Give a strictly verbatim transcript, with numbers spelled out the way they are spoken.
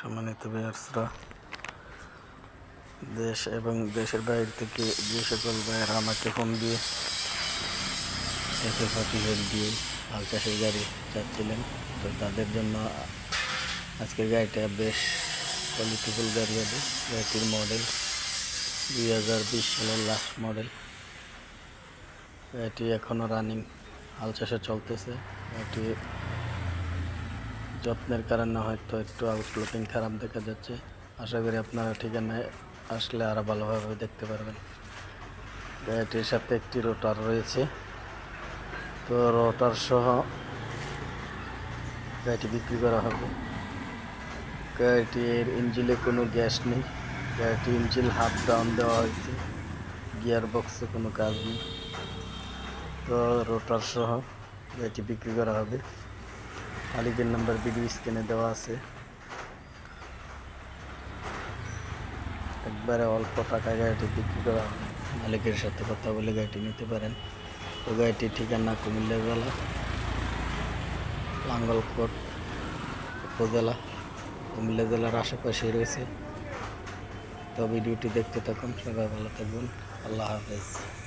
সম্মানিত ভিউয়ার্সরা, দেশ এবং দেশের বাইরে থেকে যে সকল ভাইয়েরা আমাকে ফোন দিয়ে একে ফর্টি দিয়ে হাল চাষের গাড়ি চাচ্ছিলেন, তো তাদের জন্য আজকের গাড়িটা বেশ কোয়ালিটিফুল গাড়ি হবে। গাড়িটির মডেল দুই হাজার বিশ সালের লাস্ট মডেল। গাড়িটি এখনও রানিং হাল চাষে চলতেছে। গাড়িটি যত্নের কারণে হয়তো একটু আউটলুকিং খারাপ দেখা যাচ্ছে। আশা করি আপনারা ঠিকানায় আসলে আরও ভালোভাবে দেখতে পারবেন। গাড়িটির সাথে একটি রোটার রয়েছে, তো রোটার সহ গাড়িটি বিক্রি করা হবে। গাড়িটির ইঞ্জিনে কোনো গ্যাস নেই। গাড়িটির ইঞ্জিন হাফ ডাউন দেওয়া হয়েছে, গিয়ার বক্সে কোনো কাজ নেই। তো রোটার সহ গাড়িটি বিক্রি করা হবে। মালিকের নাম্বার ভিডিও স্ক্রিনে দেওয়া আছে। একবারে অল্প টাকা গাড়িটি বিক্রি করা হবে। মালিকের সাথে কথা বলে গাড়িটি নিতে পারেন। তো গাড়িটির ঠিকানা কুমিল্লা জেলা লাঙ্গলকোট উপজেলা, কুমিল্লা জেলার আশেপাশে রয়েছে। তো ভিডিওটি দেখতে থাকুন। সবাই ভালো থাকবেন। আল্লাহ হাফেজ।